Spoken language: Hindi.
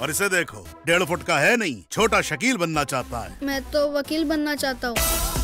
और इसे देखो, 1.5 फुट का है नहीं, छोटा शकील बनना चाहता है। मैं तो वकील बनना चाहता हूँ।